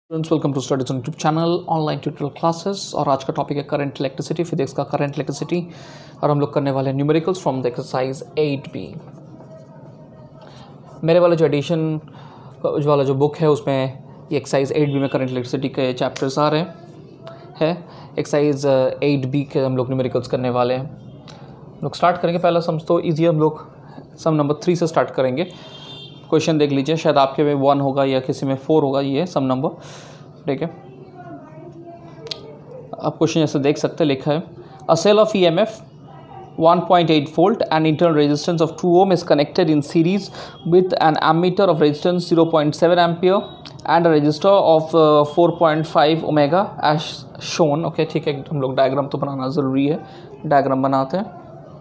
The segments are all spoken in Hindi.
Friends welcome to studies on YouTube channel online tutorial classes. और आज का टॉपिक है करंट इलेक्ट्रिसिटी, फिजिक्स का करंट इलेक्ट्रिसिटी। और हम लोग करने वाले हैं numericals from the exercise 8B। मेरे वाला जो एडिशन वाला जो बुक है उसमें ये एक्सरसाइज 8B में करंट इलेक्ट्रिसिटी के चैप्टर्स आ रहे हैं। एक्सरसाइज 8B के हम लोग न्यूमेरिकल्स करने वाले हैं। हम लोग स्टार्ट करेंगे, पहला सम तो ईजी, हम लोग सम नंबर 3 से स्टार्ट करेंगे। क्वेश्चन देख लीजिए, शायद आपके में 1 होगा या किसी में 4 होगा। ये सम नंबर, ठीक है। आप क्वेश्चन ऐसे देख सकते हैं, लिखा है a cell of EMF 1.8 volt and internal resistance of 2 ohm is connected in series with an ammeter of resistance 0.7 ampere and a resistor of 4.5 omega as shown। Okay, ठीक है, हम लोग डायग्राम तो बनाना ज़रूरी है, डायग्राम बनाते हैं।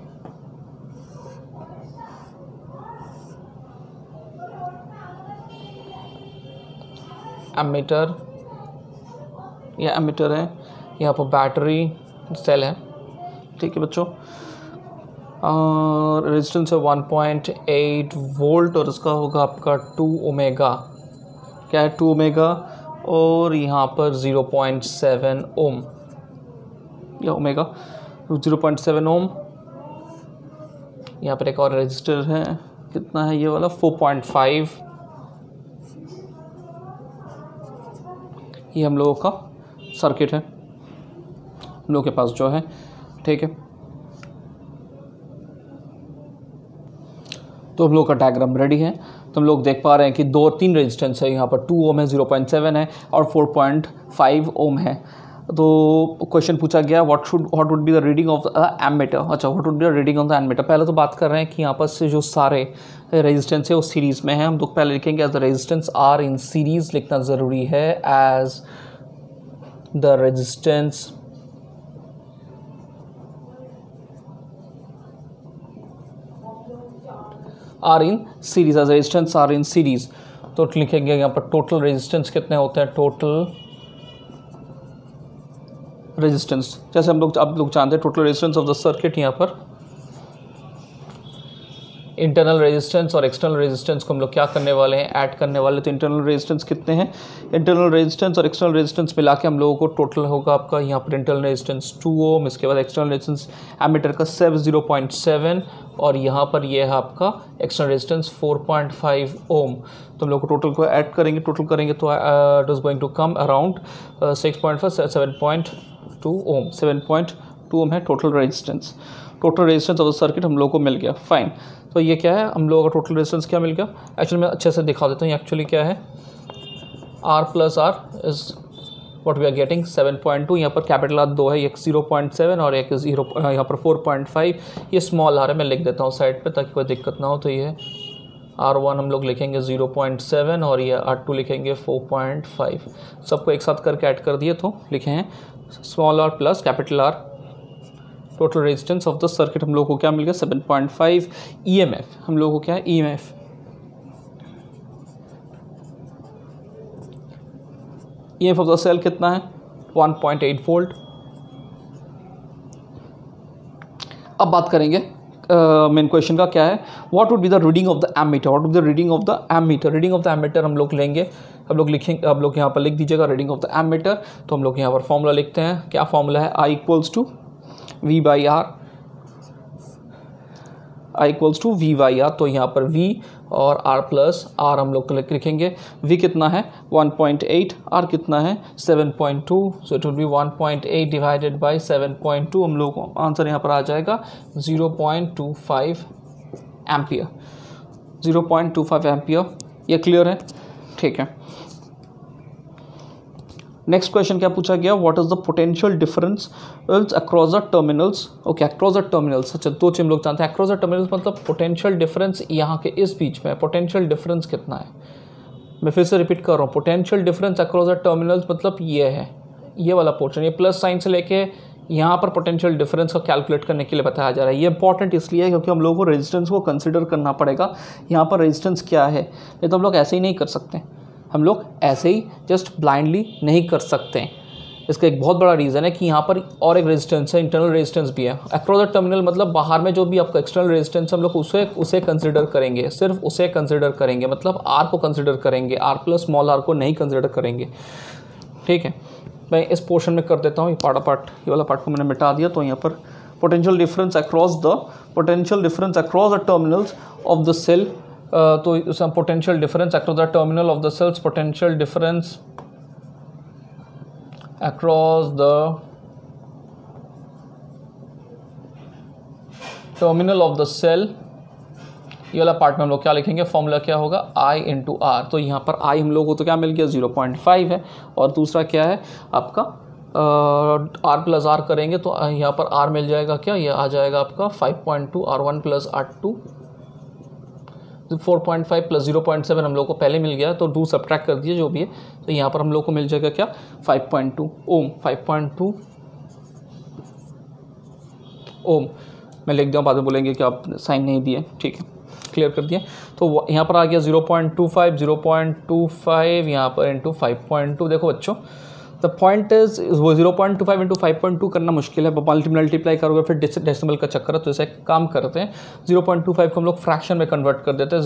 एमीटर, यह एमीटर है, यहाँ पर बैटरी सेल है, ठीक है बच्चों। रेजिस्टेंस है 1.8 वोल्ट और इसका होगा आपका 2 ओमेगा। क्या है? 2 ओमेगा। और यहाँ पर 0.7 ओम, या ओमेगा 0.7 ओम। यहाँ पर एक और रेजिस्टर है, कितना है ये वाला? 4.5। ये हम लोगों का सर्किट है, हम लोगों के पास जो है, ठीक है। तो हम लोग का डायग्राम रेडी है। तो हम लोग देख पा रहे हैं कि 2-3 रेजिस्टेंस है, यहाँ पर 2 ओम है, 0.7 है और 4.5 ओम है। तो क्वेश्चन पूछा गया what would be the reading of the ammeter. अच्छा, what would be the reading of the ammeter. पहले तो बात कर रहे हैं कि यहाँ पर से जो सारे रेजिस्टेंस है वो सीरीज़ में है। हम लोग पहले लिखेंगे as the resistance R in series, लिखना ज़रूरी है, as the resistance R in series, as resistance R in series. तो लिखेंगे यहाँ पर टोटल रेजिस्टेंस कितने होते हैं, टोटल रेजिस्टेंस। जैसे आप लोग जानते हैं total resistance of the circuit, यहाँ पर इंटरनल रेजिस्टेंस और एक्सटर्नल रेजिस्टेंस को हम लोग क्या करने वाले हैं, ऐड करने वाले। तो इंटरनल रेजिस्टेंस कितने हैं, इंटरनल रेजिस्टेंस और एक्सटर्नल रेजिस्टेंस मिला के हम लोगों को टोटल होगा आपका यहाँ पर इंटरनल रेजिस्टेंस 2 ओम, इसके बाद एक्सटर्नल रेजिस्टेंस एमीटर का 0.7 और यहाँ पर ये है आपका एक्सटर्नल रेजिस्टेंस 4.5 ओम। तो हम लोग को टोटल को ऐड करेंगे, टोटल करेंगे तो it is going to come around 7.2 ohm. 7.2 ohm है total resistance. Total resistance of the circuit हम लोग को मिल गया, फाइन। तो ये क्या है, हम लोगों का टोटल रेजिस्टेंस क्या मिल गया। एक्चुअली मैं अच्छे से दिखा देता हूँ, ये एक्चुअली क्या है, R plus R is what we are getting 7.2। यहाँ पर कैपिटल R 2 है, एक 0.7 और एक 0 यहाँ पर 4.5। ये स्मॉल R है, मैं लिख देता हूँ साइड पे ताकि कोई दिक्कत ना हो। तो ये R1 हम लोग लिखेंगे 0.7 और ये R2 लिखेंगे 4.5। सबको एक साथ करके ऐड कर दिए तो लिखे हैं small R plus capital R। Total resistance of the circuit हम लोग को क्या मिल गया, 7.5। EMF हम लोग को क्या है, EMF ऑफ द सेल कितना है, 1.8 वोल्ट। अब बात करेंगे मेन क्वेश्चन का, क्या है, what would be the reading of the ammeter. What would be the reading of the ammeter. Reading of the ammeter हम लोग लेंगे, हम लोग लिखेंगे, आप लोग यहाँ पर लिख दीजिएगा रीडिंग ऑफ द एमीटर। तो हम लोग यहाँ पर फॉर्मूला लिखते हैं, क्या फॉर्मूला है, I equals to V by R. I equals to V by R. तो यहाँ पर V और R प्लस R हम लोग लिखेंगे। V कितना है 1.8, R कितना है 7.2। So it will be 1.8 divided by 7.2। हम लोग को आंसर यहाँ पर आ जाएगा 0.25 एम्पियर। 0.25 एम्पियर, ये क्लियर है, ठीक है। नेक्स्ट क्वेश्चन क्या पूछा गया, what is the potential difference across the terminals. Okay, across the terminals. अच्छा, दो चीज हम लोग जानते हैं, अक्रॉस द टर्मिनल्स मतलब पोटेंशियल डिफरेंस यहाँ के इस बीच में, पोटेंशियल डिफरेंस कितना है। मैं फिर से रिपीट कर रहा हूँ, potential difference across the terminals मतलब ये है, ये वाला पोर्शन, ये प्लस साइन से लेके यहाँ पर पोटेंशियल डिफरेंस को कैलकुलेट करने के लिए बताया जा रहा है। ये इंपॉर्टेंट इसलिए है क्योंकि हम लोगों को रेजिस्टेंस को कंसिडर करना पड़ेगा। यहाँ पर रेजिस्टेंस क्या है, ये तो हम लोग ऐसे ही नहीं कर सकते, हम लोग ऐसे ही जस्ट ब्लाइंडली नहीं कर सकते। इसका एक बहुत बड़ा रीज़न है कि यहाँ पर और एक रेजिस्टेंस है, इंटरनल रेजिस्टेंस भी है। अक्रॉस द टर्मिनल मतलब बाहर में जो भी आपका एक्सटर्नल रेजिस्टेंस हम लोग उसे कंसिडर करेंगे, सिर्फ उसे कंसिडर करेंगे, मतलब आर को कंसिडर करेंगे, आर प्लस स्मॉल आर को नहीं कंसिडर करेंगे। ठीक है, मैं इस पोर्शन में कर देता हूँ, ये वाला पार्ट को मैंने मिटा दिया। तो यहाँ पर potential difference across the terminals of the cell, तो potential difference across the terminal of the cells, potential difference across the terminal of the cell, ये वाला पार्ट में हम लोग क्या लिखेंगे, फॉर्मूला क्या होगा I इंटू आर। तो यहाँ पर I हम लोग को तो क्या मिल गया 0.5 है, और दूसरा क्या है आपका R प्लस आर करेंगे तो यहाँ पर R मिल जाएगा क्या, ये आ जाएगा आपका 5.2 R1 प्लस R2, 4.5 प्लस 0.7 हम लोग को पहले मिल गया, तो 2 सब्ट्रैक्ट कर दिए जो भी है, तो यहाँ पर हम लोग को मिल जाएगा क्या 5.2 ओम। 5.2 ओम मैं लिख दूँ, बाद में बोलेंगे कि आप साइन नहीं दिए। ठीक है, क्लियर कर दिए। तो यहाँ पर आ गया 0.25 यहाँ पर इंटू 5.2। देखो बच्चों, द पॉइंट इज वो 0.25 इंटू 5.2 करना मुश्किल है, मल्टीप्लाई करोगे फिर डेसिमल का चक्कर है। तो इसे काम करते हैं, 0.25 को हम लोग फ्रैक्शन में कन्वर्ट कर देते हैं।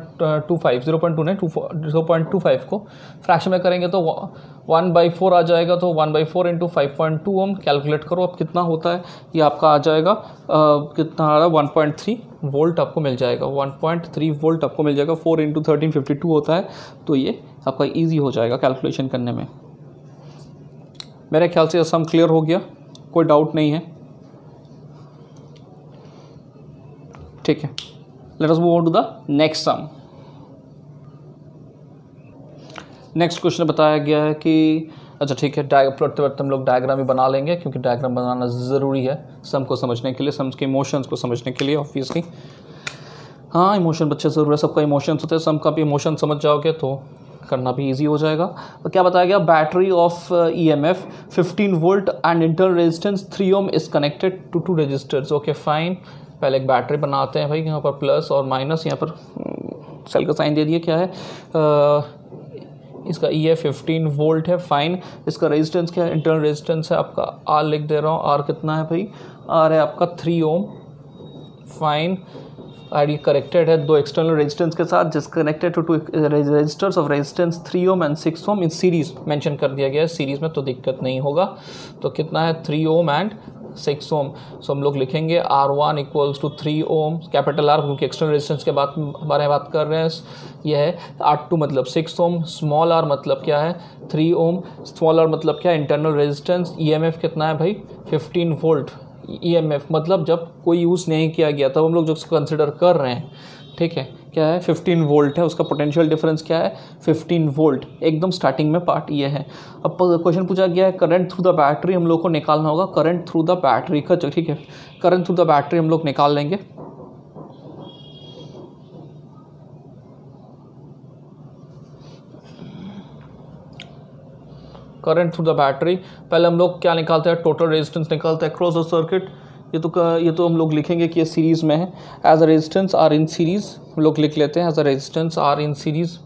0.25 को फ्रैक्शन में करेंगे तो 1/4 आ जाएगा। तो 1/4 इंटू 5.2 ओम कैलकुलेट करो अब कितना होता है, ये आपका आ जाएगा कितना आ रहा है 1.3 वोल्ट आपको मिल जाएगा, 1.3 वोल्ट आपको मिल जाएगा। 4 इंटू 13 52 होता है, तो ये आपका ईजी हो जाएगा कैलकुलेशन करने में। मेरे ख्याल से सम क्लियर हो गया, कोई डाउट नहीं है। ठीक है, let us move on to the next sum. Next question बताया गया है कि अच्छा ठीक है, हम लोग डायग्राम भी बना लेंगे क्योंकि डायग्राम बनाना ज़रूरी है सम को समझने के लिए, सम्स के इमोशंस को समझने के लिए ऑब्वियसली। हाँ, इमोशन बच्चे ज़रूर है, सबका इमोशंस होते हैं, सम का भी इमोशन समझ जाओगे तो करना भी इजी हो जाएगा। तो क्या बताया गया, battery of EMF 15 volt and internal resistance 3 ohm is connected to 2 resistors. Okay fine, पहले एक बैटरी बनाते हैं भाई, यहाँ पर प्लस और माइनस, यहाँ पर सेल का साइन दे दिए, क्या है इसका EF 15 वोल्ट है। फाइन, इसका रेजिस्टेंस क्या है, इंटरनल रेजिस्टेंस है आपका R लिख दे रहा हूँ, R कितना है भाई, R है आपका 3 ओम। फाइन, आईडी करेक्टेड है 2 एक्सटर्नल रेजिस्टेंस के साथ, जिस connected to 2 resistors of resistance 3 ohm and 6 ohm in series mention कर दिया गया है, सीरीज में तो दिक्कत नहीं होगा। तो कितना है 3 ओम एंड 6 ओम। सो हम लोग लिखेंगे R1 equals to 3 ohm, capital R क्योंकि एक्सटर्नल रेजिस्टेंस के बारे में बात कर रहे हैं। यह है R2 मतलब 6 ओम, स्मॉल r मतलब क्या है 3 ओम, स्मॉल r मतलब क्या है इंटरनल रेजिस्टेंस। EMF कितना है भाई 15 वोल्ट। EMF मतलब जब कोई यूज़ नहीं किया गया तब हम लोग जो कंसिडर कर रहे हैं, ठीक है, क्या है 15 वोल्ट है, उसका पोटेंशियल डिफरेंस क्या है 15 वोल्ट, एकदम स्टार्टिंग में पार्ट ये है। अब क्वेश्चन पूछा गया है करंट थ्रू द बैटरी, हम लोग को निकालना होगा करंट थ्रू द बैटरी का। ठीक है, करंट थ्रू द बैटरी हम लोग निकाल लेंगे। करंट थ्रू द बैटरी, पहले हम लोग क्या निकालते हैं, टोटल रेजिस्टेंस निकालते हैं अक्रॉस द सर्किट। ये तो हम लोग लिखेंगे कि ये सीरीज़ में है, as a resistance R in series हम लोग लिख लेते हैं, as a resistance R in series.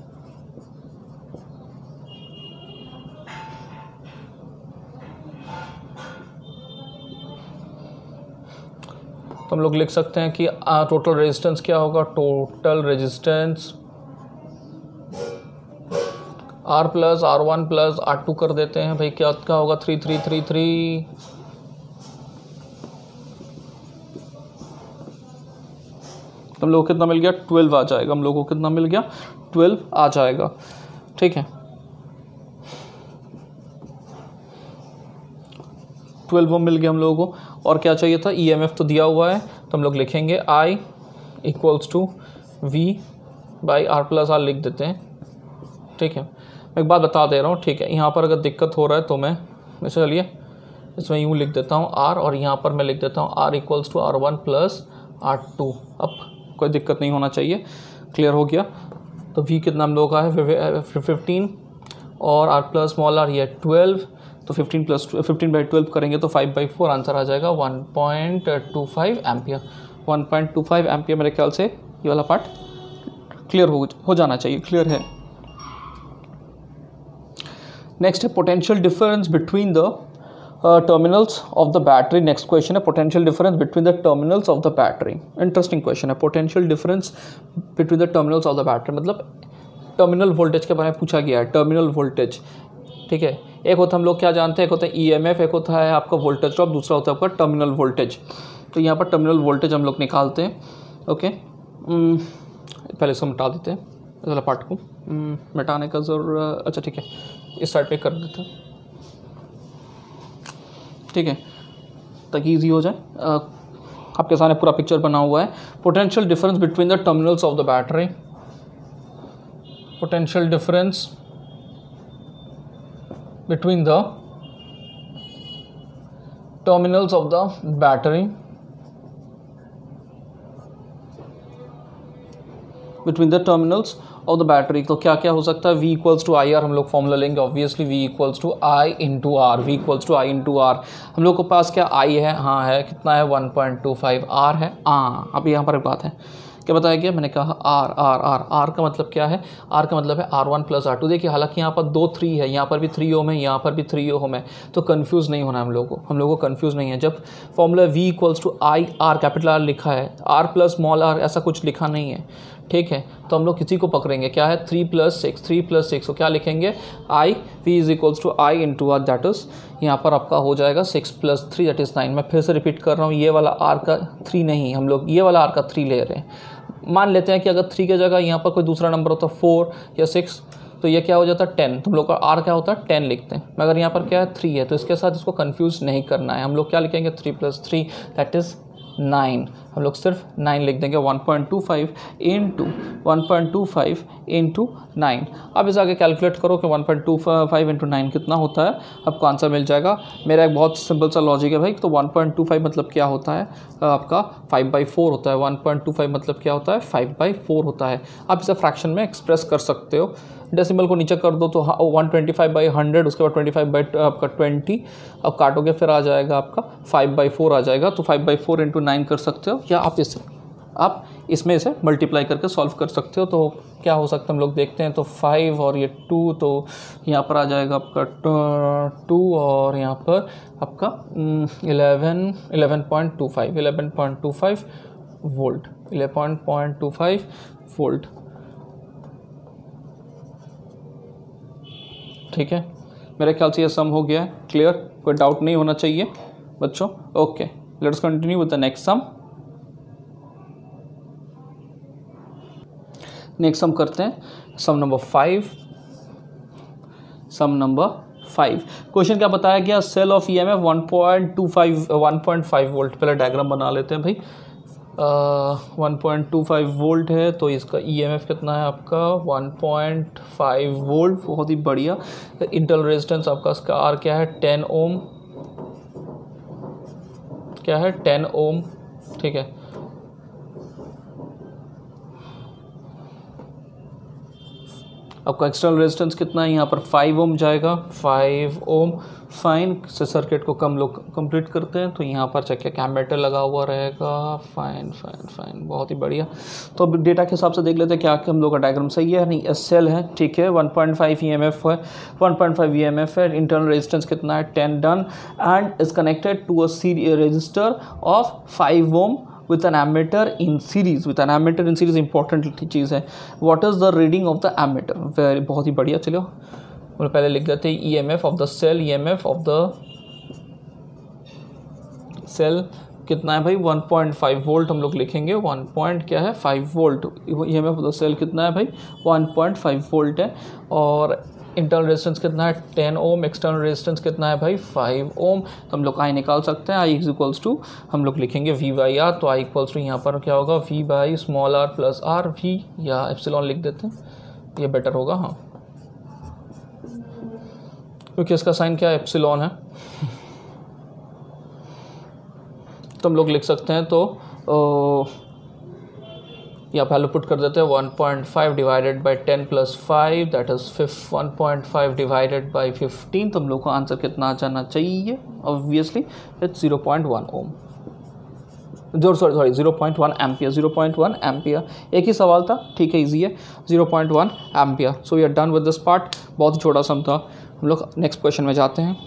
तो हम लोग लिख सकते हैं कि टोटल रेजिस्टेंस क्या होगा, total resistance R plus R1 plus R2 कर देते हैं भाई, क्या होगा 3333। हम लोग को कितना मिल गया 12 आ जाएगा, हम लोगों को कितना मिल गया 12 आ जाएगा। ठीक है, 12 वो मिल गया हम लोगों को। और क्या चाहिए था, EMF तो दिया हुआ है, तो हम लोग लिखेंगे I equals to V by R plus R लिख देते हैं। ठीक है, मैं एक बात बता दे रहा हूँ, ठीक है, यहाँ पर अगर दिक्कत हो रहा है तो मैं चलिए इसमें यूँ लिख देता हूँ R, और यहाँ पर मैं लिख देता हूँ R equals to R1 plus R2। अब कोई दिक्कत नहीं होना चाहिए, क्लियर हो गया। तो V कितना हम लोग का है 15 और R प्लस स्मॉल r ये 12, तो 15/12 करेंगे तो 5/4 आंसर आ जाएगा 1.25 एम्पियर। 1.25 एम्पियर मेरे ख्याल से ये वाला पार्ट क्लियर हो जाना चाहिए, क्लियर है। नेक्स्ट है potential difference between the terminals of the battery. Next question है potential difference between the terminals of the battery. Interesting question है, potential difference between the terminals of the battery, मतलब टर्मिनल वोल्टेज के बारे में पूछा गया है, टर्मिनल वोल्टेज। ठीक है, एक होता है हम लोग क्या जानते हैं, एक होता है ईएमएफ, एक होता है आपका वोल्टेज ड्रॉप, दूसरा होता है आपका टर्मिनल वोल्टेज। तो यहाँ पर टर्मिनल वोल्टेज हम लोग निकालते हैं। ओके, पहले इसको मिटा देते हैं, इस वाला पार्ट को मिटाने का ज़रूर, अच्छा ठीक है इस साइड पे कर देते हैं, ठीक है ताकि ईजी हो जाए। आपके सामने पूरा पिक्चर बना हुआ है। Potential difference between the terminals of the battery, potential difference between the terminals of the battery, between the terminals of the battery। तो क्या क्या हो सकता है, V equals to I R, हम लोग फॉर्मूला लेंगे obviously, V equals to I into R, V equals to I into R. हम लोग के पास क्या I है, हाँ है, कितना है 1.25, R है, हाँ अब यहाँ पर एक बात है, क्या बताया गया, मैंने कहा आर आर आर, आर का मतलब क्या है, आर का मतलब है R1 प्लस R2। देखिए हालांकि यहाँ पर 2 3 है, यहाँ पर भी 3 ओम है, यहाँ पर भी 3 ओम है, तो कंफ्यूज नहीं होना हम लोगों को कंफ्यूज नहीं है। जब formula V equals to I R, capital R लिखा है, R प्लस स्मॉल r ऐसा कुछ लिखा नहीं है, ठीक है। तो हम लोग किसी को पकड़ेंगे, क्या है 3 + 6, 3 + 6, तो क्या लिखेंगे I V is equals to I into R, that is यहाँ पर आपका हो जाएगा 6 + 3 दैट इज़ 9। मैं फिर से रिपीट कर रहा हूँ, ये वाला R का 3 नहीं, हम लोग ये वाला R का 3 ले रहे हैं। मान लेते हैं कि अगर 3 की जगह यहाँ पर कोई दूसरा नंबर होता 4 या 6, तो ये क्या हो जाता है 10, तुम लोग का R क्या होता है 10 लिखते हैं। मगर यहाँ पर क्या है 3 है, तो इसके साथ इसको कंफ्यूज नहीं करना है। हम लोग क्या लिखेंगे 3 + 3 दैट इज़ 9, हम लोग सिर्फ 9 लिख देंगे। 1.25 इंटू 9। अब इस आगे कैलकुलेट करो कि 1.25 इंटू 9 कितना होता है, आपको आंसर मिल जाएगा। मेरा एक बहुत सिंपल सा लॉजिक है भाई, तो 1.25 मतलब क्या होता है आपका 5/4 होता है। 1.25 मतलब क्या होता है 5/4 होता है। आप इसे फ्रैक्शन में एक्सप्रेस कर सकते हो, डेसिमल को नीचे कर दो तो 125/100, उसके बाद 25 आपका 20, अब काटोगे फिर आ जाएगा आपका 5/4 आ जाएगा। तो 5/4 इंटू 9 कर सकते हो, या आप इसमें इसे मल्टीप्लाई करके सॉल्व कर सकते हो। तो क्या हो सकता है हम लोग देखते हैं, तो 5 और ये 2, तो यहाँ पर आ जाएगा आपका 2 और यहाँ पर आपका 11.25 वोल्ट, 11.25 वोल्ट, ठीक है। मेरे ख्याल से ये सम हो गया है, क्लियर, कोई डाउट नहीं होना चाहिए बच्चों। Okay, let's continue with the next sum. Next sum करते हैं, सम नंबर 5। क्वेश्चन क्या बताया गया, सेल ऑफ ईएमएफ 1.5 वोल्ट। पहले डायग्राम बना लेते हैं भाई। 1.25 वोल्ट है, तो इसका ईएमएफ कितना है आपका 1.5 वोल्ट, बहुत ही बढ़िया। इंटरनल रेजिस्टेंस आपका इसका आर क्या है 10 ओम, क्या है 10 ओम, ठीक है। आपका एक्सटर्नल रेजिस्टेंस कितना है यहाँ पर 5 ओम जाएगा, 5 ओम। फाइन, से सर्किट को कम लोग कंप्लीट करते हैं, तो यहाँ पर चेक क्या एमीटर लगा हुआ रहेगा। फाइन, बहुत ही बढ़िया। तो अब डेटा के हिसाब से देख लेते हैं क्या हम लोग का डायग्राम सही है नहीं। एसएल है, ठीक है, 1.5 ईएमएफ है, 1.5 ईएमएफ है। इंटरनल रेजिस्टेंस कितना है 10 डन, and is connected to a series resistor of 5 ohm with an ammeter in series। with an ammeter in series important चीज़ है। what is the reading of the ammeter, very बहुत ही बढ़िया। चलो पहले लिख देते हैं EMF of the cell, EMF of the cell कितना है भाई 1.5 वोल्ट, हम लोग लिखेंगे 1.5 volt. EMF of the cell कितना है भाई 1.5 वोल्ट है। और इंटरनल रेजिस्टेंस कितना है 10 ओम, एक्सटर्नल रेजिस्टेंस कितना है भाई 5 ओम। तो हम लोग आई निकाल सकते हैं। आई इक्वल्स टू हम लोग लिखेंगे V/R, तो आई इक्वल्स टू यहाँ पर क्या होगा V/r प्लस R, V या एप्सिलॉन लिख देते हैं, ये बेटर होगा, हाँ, क्योंकि इसका साइन क्या है एप्सिलॉन है। तो हम लोग लिख सकते हैं, तो यहाँ पहले पुट कर देते हैं 1.5 divided by 10 + 5 that is 1.5 divided by 15। तो हम लोग को आंसर कितना आ जाना चाहिए, obviously it's 0.1 ohm, sorry 0.1 ampere, 0.1 ampere. एक ही सवाल था, ठीक है, इजी है, 0.1 ampere. So we are done with this part. बहुत ही छोटा सम था, हम लोग नेक्स्ट क्वेश्चन में जाते हैं।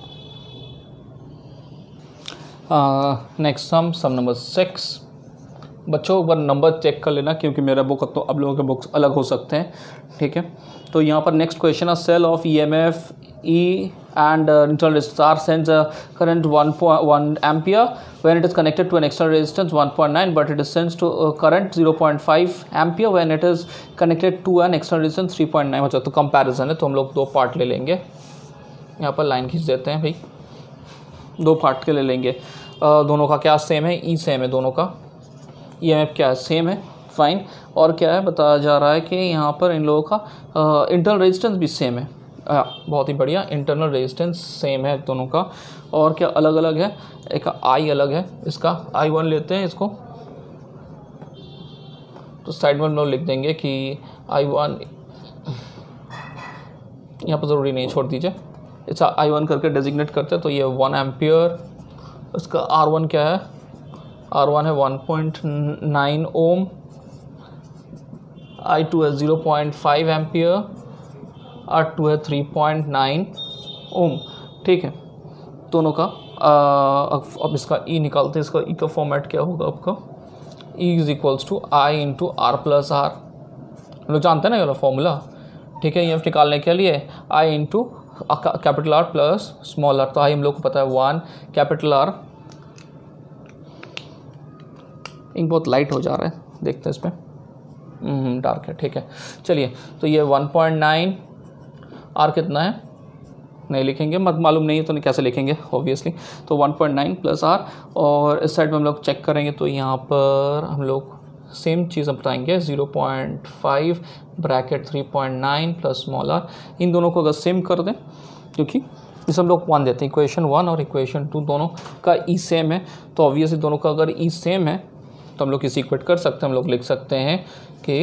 Next sum number 6। बच्चों एक बार नंबर चेक कर लेना, क्योंकि मेरा बुक तो अब लोगों के बुक्स अलग हो सकते हैं, ठीक है। तो यहाँ पर नेक्स्ट क्वेश्चन है, cell of EMF E and internal resistance R sends a current 1 ampere when it is connected to an external resistance 1.9, but it is sends to current 0.5 ampere when it is connected to an external resistance 3.9। बच्चों तो कंपैरिजन है, तो हम लोग दो पार्ट ले लेंगे। यहाँ पर लाइन खींच देते हैं भाई, दो पार्ट के ले लेंगे। दोनों का क्या सेम है, ई सेम है दोनों का, EMF क्या है सेम है, फाइन। और क्या है बताया जा रहा है कि यहाँ पर इन लोगों का इंटरनल रेजिस्टेंस भी सेम है। बहुत ही बढ़िया, इंटरनल रेजिस्टेंस सेम है दोनों का। और क्या अलग अलग है, एक I अलग है, इसका I1 लेते हैं इसको, तो साइड में हम लोग लिख देंगे कि I1, यहाँ पर ज़रूरी नहीं, छोड़ दीजिए, इसका I1 करके डेजिग्नेट करते हैं। तो ये 1 एम्पियर, इसका R1 क्या है, R1 है 1.9 ओम, I2 है 0.5 एम्पियर, R2 है 3.9 ओम, ठीक है। दोनों का अब इसका E निकालते हैं। इसका E का फॉर्मेट क्या होगा आपका, E is equals to I into R plus R। हम लोग जानते हैं ना ये वाला फॉर्मूला, ठीक है। EMF निकालने के लिए I into capital R plus small r, तो I हम लोग को पता है 1 कैपिटल R। इंक बहुत लाइट हो जा रहा है, देखते हैं इसमें, डार्क है, ठीक है। चलिए, तो ये 1.9, R कितना है नहीं लिखेंगे, मत मालूम नहीं है तो नहीं कैसे लिखेंगे ऑब्वियसली। तो 1.9 प्लस R, और इस साइड में हम लोग चेक करेंगे तो यहाँ पर हम लोग सेम चीज़ बताएंगे, 0.5 ब्रैकेट 3.9 प्लस स्मॉल r। इन दोनों को अगर सेम कर दें, क्योंकि इस हम लोग 1 देते हैं, इक्वेशन 1 और इक्वेशन 2 दोनों का E सेम है, तो ऑब्वियसली दोनों का अगर E सेम है तो हम लोग इसे इक्वेट कर सकते हैं। हम लोग लिख सकते हैं कि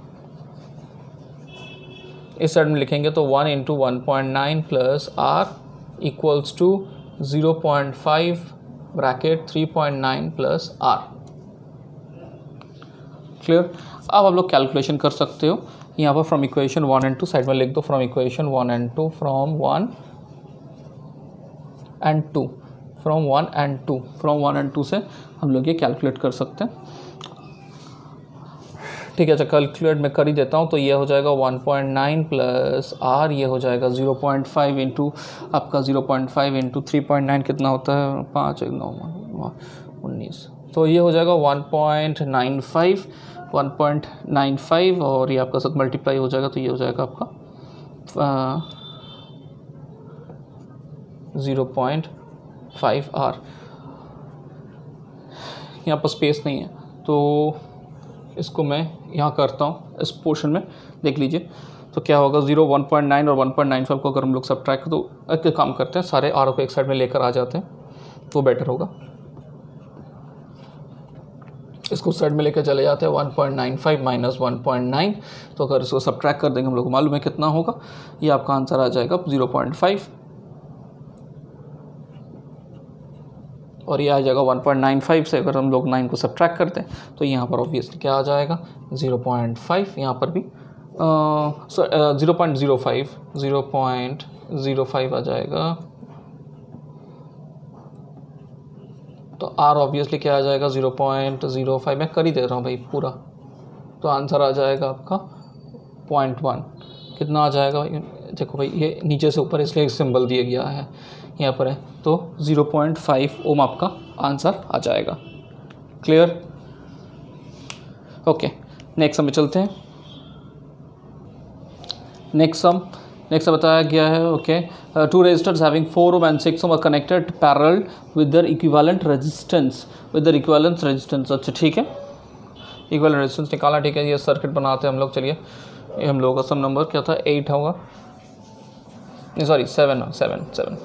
इस साइड में लिखेंगे तो 1 into 1.9 plus R equals to 0.5 bracket 3.9 plus R। Clear. अब आप लोग कैलकुलेशन कर सकते हो यहाँ पर फ्रॉम इक्वेशन 1 एंड 2, साइड में लिख दो from equation 1 and 2, from 1 and 2, from 1 and 2, from 1 and 2 से हम लोग ये कैलकुलेट कर सकते हैं, ठीक है। अच्छा, कैलकुलेट मैं कर ही देता हूँ। तो ये हो जाएगा 1.9 प्लस R, ये हो जाएगा 0.5 इंटू आपका 0.5 इंटू 3.9 कितना होता है, 5 9 19, तो ये हो जाएगा 1.95 और ये आपका साथ मल्टीप्लाई हो जाएगा, तो ये हो जाएगा आपका 0.5 R। यहाँ पर स्पेस नहीं है तो इसको मैं यहाँ करता हूँ, इस पोर्शन में देख लीजिए। तो क्या होगा, 1.9 और 1.95 को अगर हम लोग सब्ट्रैक्ट, तो एक काम करते हैं, सारे R को एक साइड में लेकर आ जाते हैं तो बेटर होगा। इसको साइड में लेकर चले जाते हैं, 1.95 माइनस 1.9, तो अगर इसको सब्ट्रैक्ट कर देंगे हम लोग को मालूम है कितना होगा, ये आपका आंसर आ जाएगा 0.5, और ये आ जाएगा 1.95 से अगर हम लोग 9 को सब्ट्रैक्ट करते हैं तो यहाँ पर ऑब्वियसली क्या आ जाएगा 0.5, यहाँ पर भी 0.05 आ जाएगा। तो R ऑब्वियसली क्या आ जाएगा 0.05, मैं कर ही दे रहा हूँ भाई पूरा, तो आंसर आ जाएगा आपका 0.1। कितना आ जाएगा, देखो भाई ये नीचे से ऊपर इसलिए एक सिंबल दिया गया है यहाँ पर है, तो 0.5 ओम आपका आंसर आ जाएगा। क्लियर। ओके, नेक्स्ट सम में चलते हैं। नेक्स्ट बताया गया है, okay, 2 resistors having 4 ohm and 6 ohm are connected parallel with their equivalent resistance, अच्छा ठीक है, इक्विवेलेंट रेजिस्टेंस निकाला, ठीक है। ये सर्किट बनाते हैं हम लोग। चलिए, ये हम लोगों का सम नंबर क्या था, 8 होगा, सॉरी 7।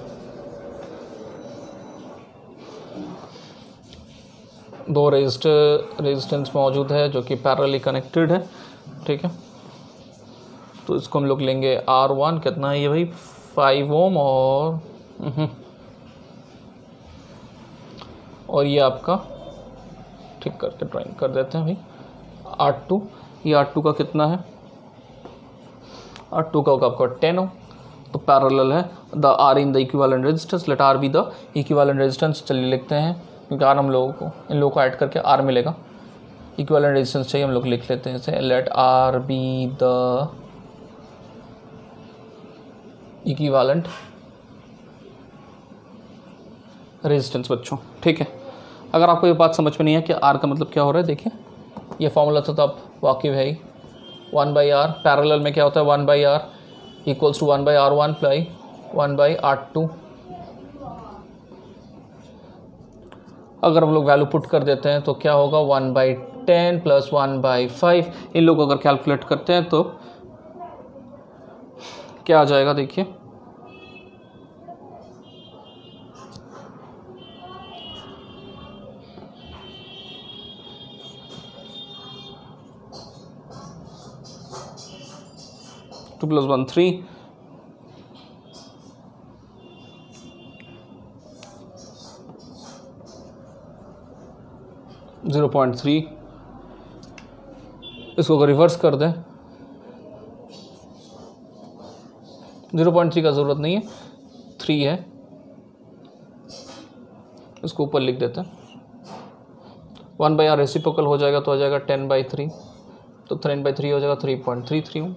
दो रेजिस्टेंस मौजूद है जो कि पैरेलली कनेक्टेड है, ठीक है। तो इसको हम लोग लेंगे R1, कितना है ये भाई 5 ओम, और ये आपका ठीक करके ड्राइंग कर देते हैं भाई R2, ये R2 का कितना है, R2 का होगा आपका 10 ओम, तो पैरेलल है the R in the equivalent resistance, let R be the equivalent resistance. चलिए लिखते हैं, क्योंकि आर हम लोगों को इन लोगों को ऐड करके आर मिलेगा, इक्विवेलेंट रेजिस्टेंस चाहिए, हम लोग लिख लेते हैं इसे, let R be the equivalent resistance बच्चों। ठीक है, अगर आपको ये बात समझ में नहीं है कि आर का मतलब क्या हो रहा है, देखिए ये फॉर्मूला था तो आप वाकिफ है ही, 1/r पैरेलल में क्या होता है 1/r equals to 1/r1 ply 1/r2। अगर हम लोग वैल्यू पुट कर देते हैं तो क्या होगा 1/10 प्लस 1/5। इन लोग अगर कैलकुलेट करते हैं तो क्या आ जाएगा, देखिए 2 + 1 3, 0.3। इसको अगर रिवर्स कर दें, 0.3 का ज़रूरत नहीं है, 3 है, इसको ऊपर लिख देते हैं। 1/r रेसिप्रोकल हो जाएगा तो हो जाएगा 10/3, तो 10/3 हो जाएगा 3.33।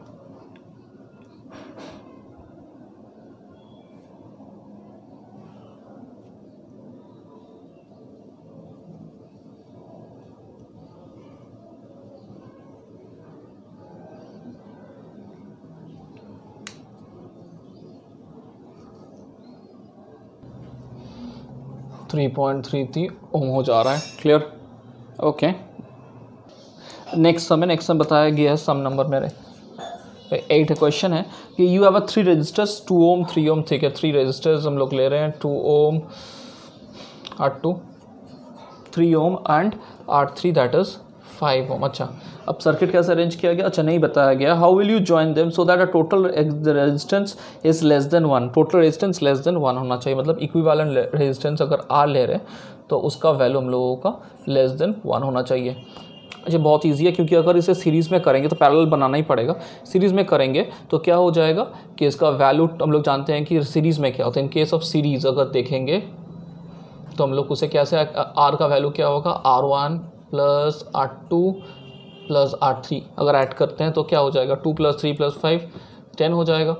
3.33 ओम हो जा रहा है। क्लियर? ओके, नेक्स्ट सम बताया गया है, सम नंबर मेरे 8 क्वेश्चन है कि you have 3 resistors 2 ohm 3 ohm. ठीक है, 3 रजिस्टर्स हम लोग ले रहे हैं, 2 ohm R2, 3 ohm and R3 that is 5 ohm. अच्छा, अब सर्किट कैसे अरेंज किया गया, अच्छा नहीं बताया गया। How will you join them so that a total resistance is less than 1। Total resistance less than 1 होना चाहिए, मतलब इक्विवेलेंट रेजिस्टेंस अगर R ले रहे हैं तो उसका वैल्यू हम लोगों का लेस देन 1 होना चाहिए। अच्छा, बहुत ईजी है, क्योंकि अगर इसे सीरीज़ में करेंगे तो पैरेलल बनाना ही पड़ेगा। सीरीज़ में करेंगे तो क्या हो जाएगा कि इसका वैल्यू हम लोग जानते हैं कि सीरीज़ में क्या होता है। इन केस ऑफ सीरीज़ अगर देखेंगे तो हम लोग उसे कैसे, R का वैल्यू क्या होगा, R1 plus R2 plus R3 अगर ऐड करते हैं तो क्या हो जाएगा, 2 + 3 + 5 10 हो जाएगा।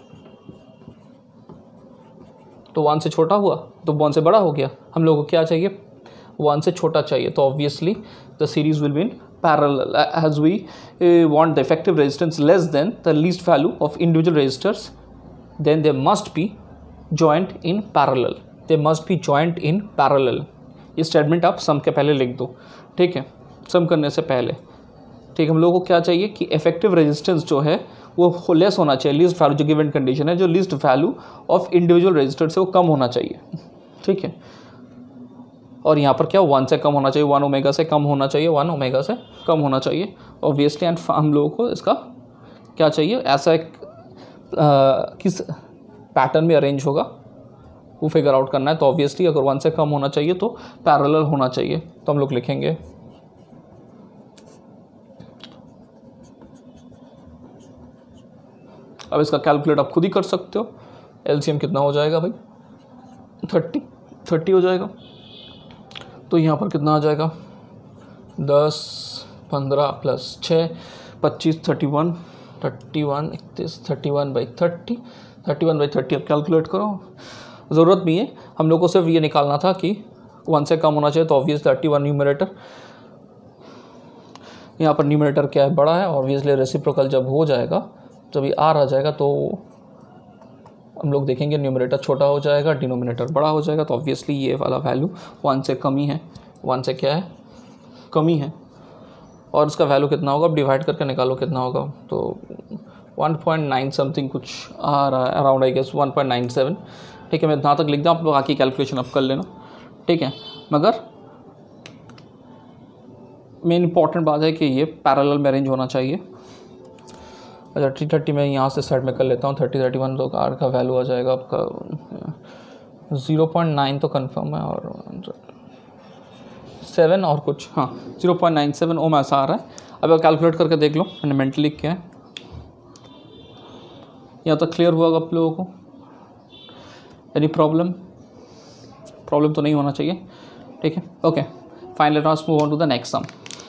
तो 1 से छोटा हुआ तो 1 से बड़ा हो गया। हम लोग को क्या चाहिए, 1 से छोटा चाहिए, तो obviously the series will be in parallel as we want the effective resistance less than the least value of individual resistors, then they must be joint in parallel, they must be joint in parallel. ये स्टेटमेंट आप सम के पहले लिख दो। ठीक है, सम करने से पहले। ठीक, हम लोगों को क्या चाहिए कि इफेक्टिव रेजिस्टेंस जो है वो लेस होना चाहिए, लीस्ट वैल्यू जो गिवन कंडीशन है, जो least value of individual resistor से वो कम होना चाहिए। ठीक है, और यहाँ पर क्या 1 से कम होना चाहिए, 1 ओमेगा से कम होना चाहिए, 1 ओमेगा से कम होना चाहिए ऑब्वियसली। एंड हम लोगों को इसका क्या चाहिए, ऐसा एक किस पैटर्न में अरेंज होगा वो फिगर आउट करना है। तो ऑब्वियसली अगर 1 से कम होना चाहिए तो पैरेलल होना चाहिए, तो हम लोग लिखेंगे अब इसका कैलकुलेट आप खुद ही कर सकते हो। एलसीएम कितना हो जाएगा भाई, 30 हो जाएगा। तो यहाँ पर कितना आ जाएगा, 10 15 प्लस 6 25 31 31 31/30 31/30 अब कैलकुलेट करो। ज़रूरत भी है, हम लोग को सिर्फ ये निकालना था कि 1 से कम होना चाहिए, तो ऑब्वियस 31 न्यूमरेटर, यहाँ पर न्यूमरेटर क्या है, बड़ा है। ऑब्वियसली रेसिप्रोकल जब हो जाएगा, जब ये आर आ जाएगा तो हम लोग देखेंगे न्यूमरेटर छोटा हो जाएगा, डिनोमिनेटर बड़ा हो जाएगा। तो ऑब्वियसली ये वाला वैल्यू 1 से कम ही है, 1 से क्या है, कमी है। और इसका वैल्यू कितना होगा, अब डिवाइड करके निकालो कितना होगा, तो 1.9 समथिंग कुछ आ रहा है, अराउंड आई गेस 1.97। ठीक है, मैं यहाँ तक लिख दूँ, आप बाकी कैलकुलेशन आप कर लेना। ठीक है, मगर मेन इंपॉर्टेंट बात है कि ये पैरेलल में अरेंज होना चाहिए। अच्छा, 30 में यहाँ से साइड में कर लेता हूँ, 30 31 तो आर का वैल्यू आ जाएगा आपका 0.9 तो कंफर्म है, और 7 और कुछ, हाँ 0.97 ओम ऐसा आ रहा है। अब कैलकुलेट करके देख लो, मैंने मेंटली क्या है, यहाँ तक क्लियर हुआ आप लोगों को? एनी प्रॉब्लम तो नहीं होना चाहिए, ठीक है। Okay fine, let us move on to the next sum.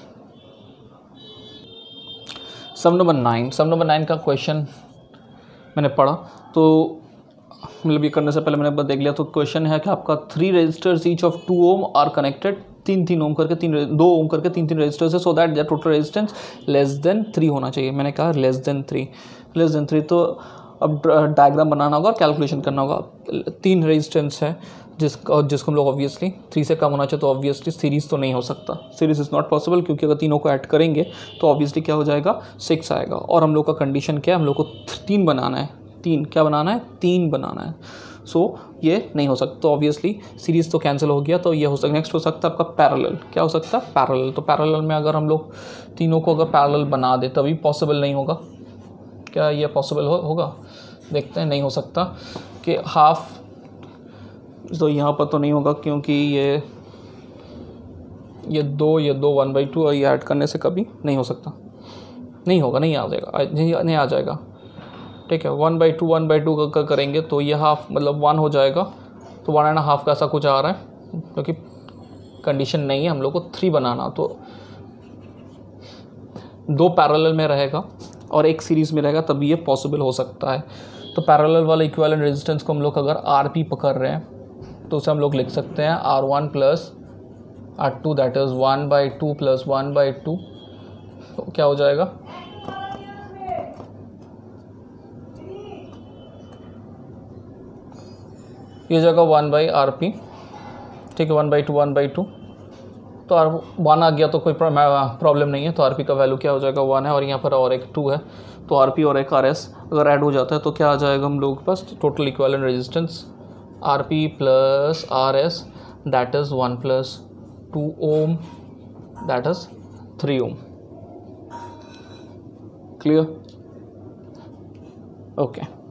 Sum number 9। Sum number 9 का क्वेश्चन मैंने पढ़ा, तो मतलब ये करने से पहले मैंने एक बार देख लिया। तो क्वेश्चन है कि आपका 3 resistors each of 2 ohm are connected, 3 ohm करके 2 ओम करके 3 रजिस्टर्स है, so that their total resistance less than 3 होना चाहिए। मैंने कहा लेस देन 3। तो अब डायग्राम बनाना होगा, कैलकुलेशन करना होगा। 3 रेजिस्टेंस है जिसको हम लोग ऑब्वियसली 3 से कम होना चाहिए, तो ऑब्वियसली सीरीज़ तो नहीं हो सकता, सीरीज़ इज़ नॉट पॉसिबल, क्योंकि अगर तीनों को ऐड करेंगे तो ऑब्वियसली क्या हो जाएगा, 6 आएगा। और हम लोग का कंडीशन क्या है, हम लोग को 3 बनाना है, 3 बनाना है। सो ये नहीं हो सकता, तो ऑब्वियसली सीरीज़ तो कैंसिल हो गया। तो ये हो सकता, नेक्स्ट हो सकता है आपका पैरेलल। क्या हो सकता है? पैरेलल। तो पैरेलल में अगर हम लोग तीनों को अगर पैरेलल बना दे तभी पॉसिबल नहीं होगा। क्या ये पॉसिबल होगा? देखते हैं। नहीं हो सकता कि हाफ, तो यहाँ पर तो नहीं होगा, क्योंकि ये 2 1/2 और ये ऐड करने से कभी नहीं हो सकता, नहीं होगा, नहीं आ जाएगा, ठीक है। 1/2 करेंगे तो ये हाफ मतलब 1 हो जाएगा, तो 1.5 का ऐसा कुछ आ रहा है, क्योंकि कंडीशन नहीं है हम लोग को 3 बनाना। तो 2 पैरेलल में रहेगा और 1 सीरीज़ में रहेगा, तभी ये पॉसिबल हो सकता है। तो पैरेलल वाले इक्विवेलेंट रेजिस्टेंस को हम लोग अगर आरपी पकड़ रहे हैं तो उसे हम लोग लिख सकते हैं R1 + R2, दैट इज़ 1/2 + 1/2। तो क्या हो जाएगा, ये जगह 1/RP, ठीक है, 1/2। तो 1 आ गया तो कोई प्रॉब्लम नहीं है। तो RP का वैल्यू क्या हो जाएगा, 1 है, और यहाँ पर और एक 2 है, तो RP और एक RS अगर ऐड हो जाता है तो क्या आ जाएगा हम लोग के पास, total equivalent resistance RP + RS, that is 1 + 2 ohm, that is 3 ohm. Clear? Okay.